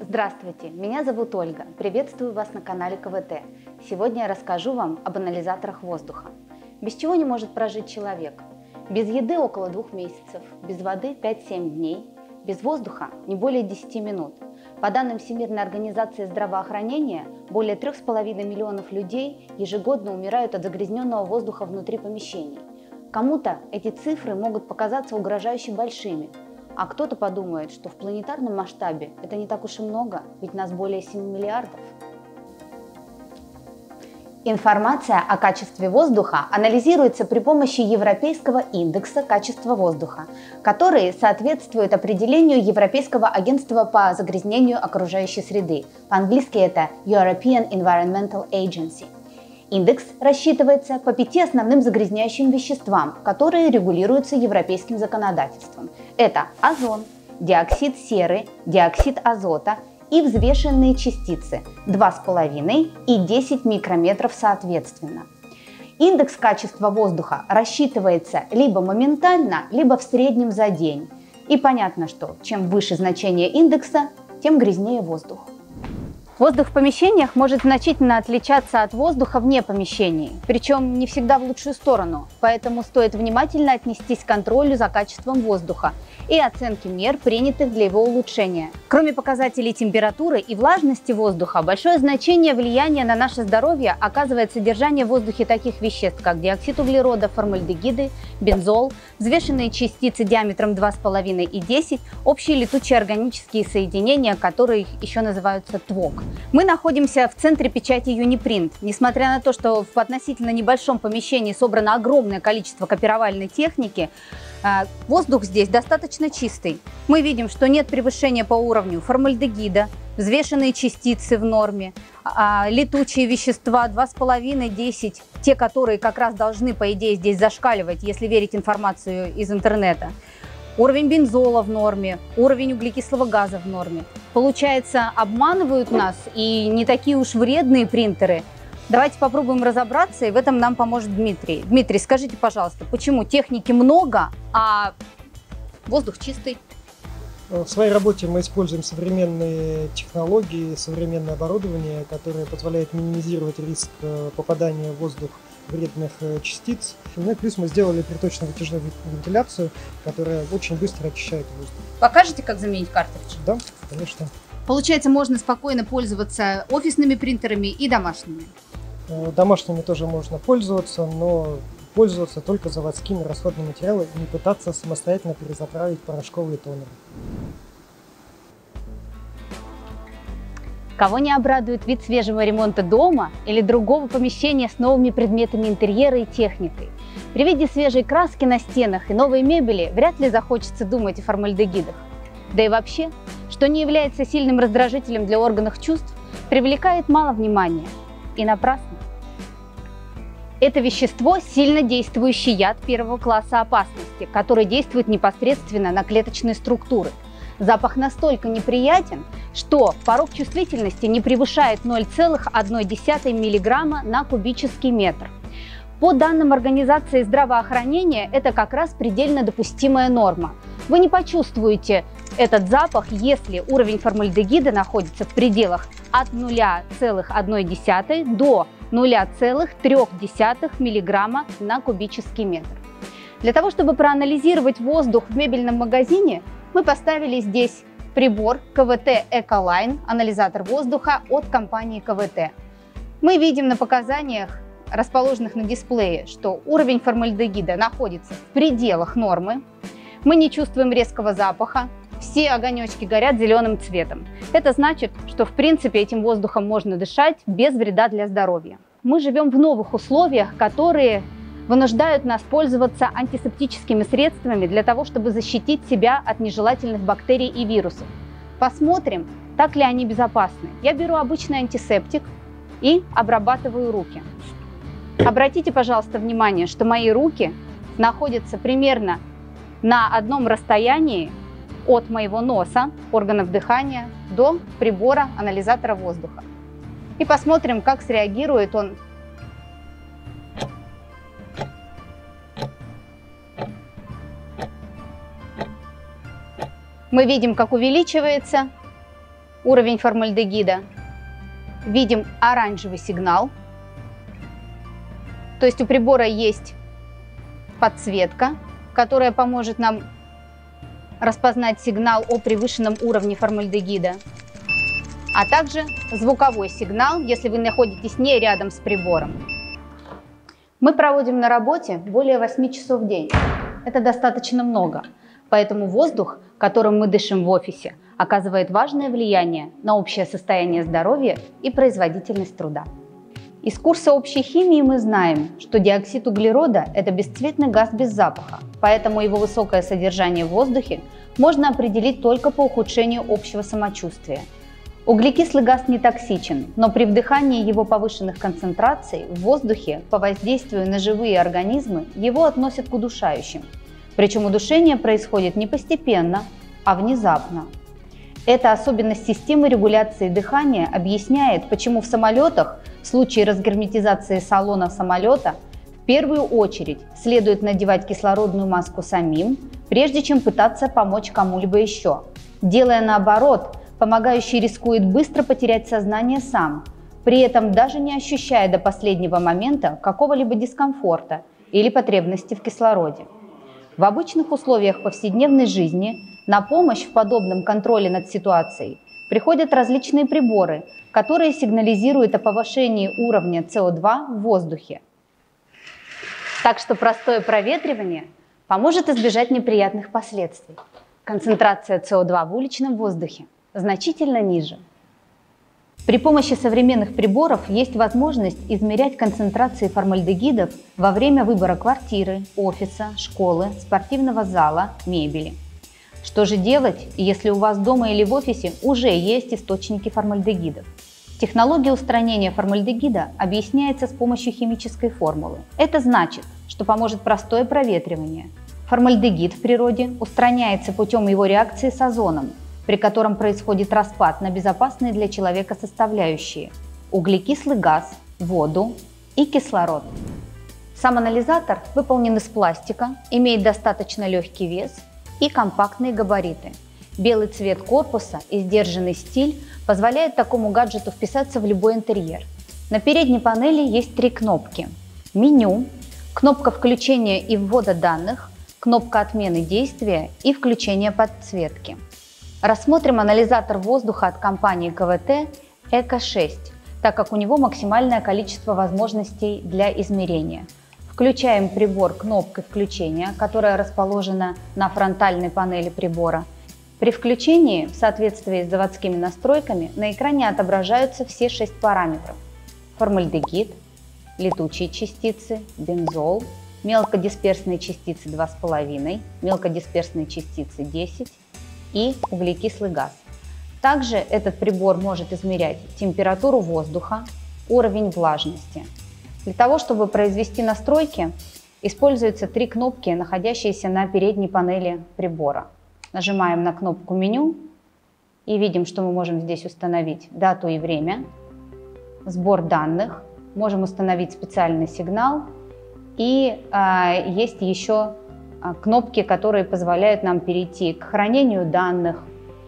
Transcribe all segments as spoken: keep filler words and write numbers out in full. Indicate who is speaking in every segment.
Speaker 1: Здравствуйте, меня зовут Ольга. Приветствую вас на канале КВТ. Сегодня я расскажу вам об анализаторах воздуха. Без чего не может прожить человек? Без еды около двух месяцев, без воды пять-семь дней, без воздуха не более десяти минут. По данным Всемирной организации здравоохранения, более трех с половиной миллионов людей ежегодно умирают от загрязненного воздуха внутри помещений. Кому-то эти цифры могут показаться угрожающе большими, а кто-то подумает, что в планетарном масштабе это не так уж и много, ведь нас более семи миллиардов. Информация о качестве воздуха анализируется при помощи Европейского индекса качества воздуха, который соответствует определению Европейского агентства по загрязнению окружающей среды. По-английски это European Environmental Agency. Индекс рассчитывается по пяти основным загрязняющим веществам, которые регулируются европейским законодательством. Это озон, диоксид серы, диоксид азота и взвешенные частицы два с половиной и десять микрометров соответственно. Индекс качества воздуха рассчитывается либо моментально, либо в среднем за день. И понятно, что чем выше значение индекса, тем грязнее воздух. Воздух в помещениях может значительно отличаться от воздуха вне помещений, причем не всегда в лучшую сторону, поэтому стоит внимательно отнестись к контролю за качеством воздуха и оценке мер, принятых для его улучшения. Кроме показателей температуры и влажности воздуха, большое значение влияния на наше здоровье оказывает содержание в воздухе таких веществ, как диоксид углерода, формальдегиды, бензол, взвешенные частицы диаметром два с половиной и десять, общие летучие органические соединения, которые еще называются ТВОК. Мы находимся в центре печати Юнипринт. Несмотря на то, что в относительно небольшом помещении собрано огромное количество копировальной техники, воздух здесь достаточно чистый. Мы видим, что нет превышения по уровню формальдегида, взвешенные частицы в норме, летучие вещества два с половиной — десять, те, которые как раз должны, по идее, здесь зашкаливать, если верить информацию из интернета. Уровень бензола в норме, уровень углекислого газа в норме. Получается, обманывают нас и не такие уж вредные принтеры. Давайте попробуем разобраться, и в этом нам поможет Дмитрий. Дмитрий, скажите, пожалуйста, почему техники много, а воздух чистый?
Speaker 2: В своей работе мы используем современные технологии, современное оборудование, которое позволяет минимизировать риск попадания в воздух вредных частиц. Ну и плюс мы сделали приточно-вытяжную вентиляцию, которая очень быстро очищает воздух.
Speaker 1: Покажете, как заменить картридж?
Speaker 2: Да, конечно.
Speaker 1: Получается, можно спокойно пользоваться офисными принтерами и домашними?
Speaker 2: Домашними тоже можно пользоваться, но пользоваться только заводскими расходными материалами и не пытаться самостоятельно перезаправить порошковые тонеры.
Speaker 1: Кого не обрадует вид свежего ремонта дома или другого помещения с новыми предметами интерьера и техникой? При виде свежей краски на стенах и новой мебели вряд ли захочется думать о формальдегидах. Да и вообще, что не является сильным раздражителем для органов чувств, привлекает мало внимания. И напрасно. Это вещество – сильно действующий яд первого класса опасности, который действует непосредственно на клеточные структуры. Запах настолько неприятен, что порог чувствительности не превышает ноль целых одна десятая миллиграмма на кубический метр. По данным Организации здравоохранения, это как раз предельно допустимая норма. Вы не почувствуете этот запах, если уровень формальдегида находится в пределах от ноль целых одна десятая до ноль целых трёх десятых миллиграмма на кубический метр. Для того, чтобы проанализировать воздух в мебельном магазине, мы поставили здесь прибор КВТ Эколайн, анализатор воздуха от компании КВТ. Мы видим на показаниях, расположенных на дисплее, что уровень формальдегида находится в пределах нормы. Мы не чувствуем резкого запаха, все огонечки горят зеленым цветом. Это значит, что в принципе этим воздухом можно дышать без вреда для здоровья. Мы живем в новых условиях, которые вынуждают нас пользоваться антисептическими средствами для того, чтобы защитить себя от нежелательных бактерий и вирусов. Посмотрим, так ли они безопасны. Я беру обычный антисептик и обрабатываю руки. Обратите, пожалуйста, внимание, что мои руки находятся примерно на одном расстоянии от моего носа, органов дыхания, до прибора анализатора воздуха. И посмотрим, как среагирует он Мы видим, как увеличивается уровень формальдегида, видим оранжевый сигнал. То есть у прибора есть подсветка, которая поможет нам распознать сигнал о превышенном уровне формальдегида, а также звуковой сигнал, если вы находитесь не рядом с прибором. Мы проводим на работе более восьми часов в день. Это достаточно много, поэтому воздух, которым мы дышим в офисе, оказывает важное влияние на общее состояние здоровья и производительность труда. Из курса общей химии мы знаем, что диоксид углерода – это бесцветный газ без запаха, поэтому его высокое содержание в воздухе можно определить только по ухудшению общего самочувствия. Углекислый газ не токсичен, но при вдыхании его повышенных концентраций в воздухе по воздействию на живые организмы его относят к удушающим. Причем удушение происходит не постепенно, а внезапно. Эта особенность системы регуляции дыхания объясняет, почему в самолетах в случае разгерметизации салона самолета в первую очередь следует надевать кислородную маску самим, прежде чем пытаться помочь кому-либо еще. Делая наоборот, помогающий рискует быстро потерять сознание сам, при этом даже не ощущая до последнего момента какого-либо дискомфорта или потребности в кислороде. В обычных условиях повседневной жизни на помощь в подобном контроле над ситуацией приходят различные приборы, которые сигнализируют о повышении уровня С О два в воздухе. Так что простое проветривание поможет избежать неприятных последствий. Концентрация С О два в уличном воздухе значительно ниже. При помощи современных приборов есть возможность измерять концентрации формальдегидов во время выбора квартиры, офиса, школы, спортивного зала, мебели. Что же делать, если у вас дома или в офисе уже есть источники формальдегидов? Технология устранения формальдегида объясняется с помощью химической формулы. Это значит, что поможет простое проветривание. Формальдегид в природе устраняется путем его реакции с озоном, при котором происходит распад на безопасные для человека составляющие – углекислый газ, воду и кислород. Сам анализатор выполнен из пластика, имеет достаточно легкий вес и компактные габариты. Белый цвет корпуса и сдержанный стиль позволяют такому гаджету вписаться в любой интерьер. На передней панели есть три кнопки: меню, кнопка включения и ввода данных, кнопка отмены действия и включения подсветки. Рассмотрим анализатор воздуха от компании К В Т Эко шесть, так как у него максимальное количество возможностей для измерения. Включаем прибор кнопкой включения, которая расположена на фронтальной панели прибора. При включении, в соответствии с заводскими настройками, на экране отображаются все шесть параметров: формальдегид, летучие частицы, бензол, мелкодисперсные частицы два с половиной, мелкодисперсные частицы десять и углекислый газ. Также этот прибор может измерять температуру воздуха, уровень влажности. Для того, чтобы произвести настройки, используются три кнопки, находящиеся на передней панели прибора. Нажимаем на кнопку меню и видим, что мы можем здесь установить дату и время, сбор данных, можем установить специальный сигнал, и а, есть еще а, кнопки, которые позволяют нам перейти к хранению данных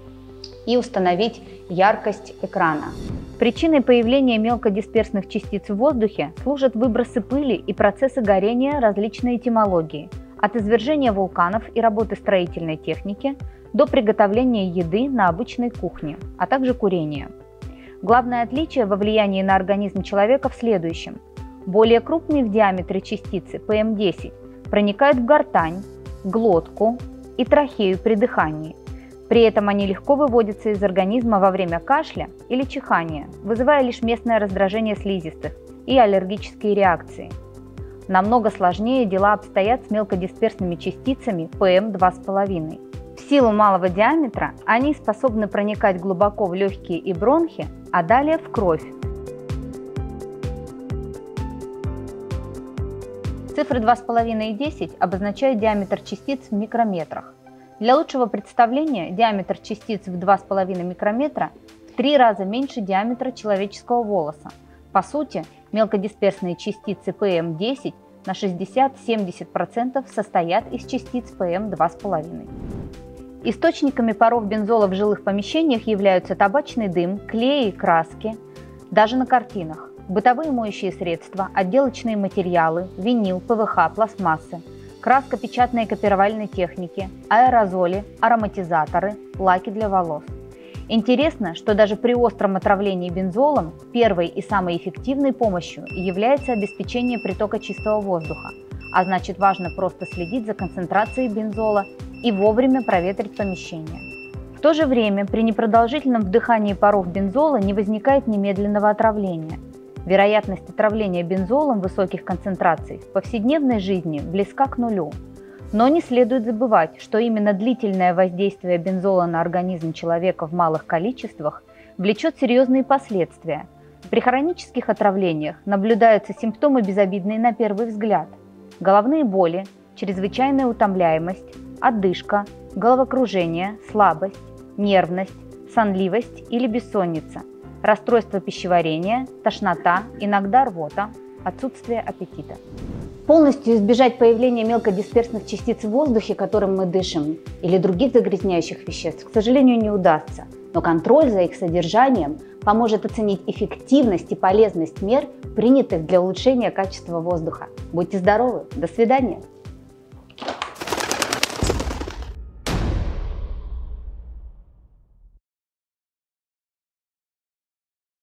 Speaker 1: и установить яркость экрана. Причиной появления мелкодисперсных частиц в воздухе служат выбросы пыли и процессы горения различной этимологии, от извержения вулканов и работы строительной техники до приготовления еды на обычной кухне, а также курения. Главное отличие во влиянии на организм человека в следующем. Более крупные в диаметре частицы П М десять проникают в гортань, глотку и трахею при дыхании. При этом они легко выводятся из организма во время кашля или чихания, вызывая лишь местное раздражение слизистых и аллергические реакции. Намного сложнее дела обстоят с мелкодисперсными частицами П М два с половиной. В силу малого диаметра они способны проникать глубоко в легкие и бронхи, а далее в кровь. Цифры два с половиной и десять обозначают диаметр частиц в микрометрах. Для лучшего представления, диаметр частиц в два с половиной микрометра в три раза меньше диаметра человеческого волоса. По сути, мелкодисперсные частицы П М десять на шестьдесят — семьдесят процентов состоят из частиц П М два с половиной. Источниками паров бензола в жилых помещениях являются табачный дым, клеи и краски, даже на картинах, бытовые моющие средства, отделочные материалы, винил, ПВХ, пластмассы, краска печатной и копировальной техники, аэрозоли, ароматизаторы, лаки для волос. Интересно, что даже при остром отравлении бензолом первой и самой эффективной помощью является обеспечение притока чистого воздуха, а значит важно просто следить за концентрацией бензола и вовремя проветрить помещение. В то же время при непродолжительном вдыхании паров бензола не возникает немедленного отравления. Вероятность отравления бензолом высоких концентраций в повседневной жизни близка к нулю. Но не следует забывать, что именно длительное воздействие бензола на организм человека в малых количествах влечет серьезные последствия. При хронических отравлениях наблюдаются симптомы безобидные на первый взгляд: головные боли, чрезвычайная утомляемость, одышка, головокружение, слабость, нервность, сонливость или бессонница, расстройство пищеварения, тошнота, иногда рвота, отсутствие аппетита. Полностью избежать появления мелкодисперсных частиц в воздухе, которым мы дышим, или других загрязняющих веществ, к сожалению, не удастся. Но контроль за их содержанием поможет оценить эффективность и полезность мер, принятых для улучшения качества воздуха. Будьте здоровы! До свидания!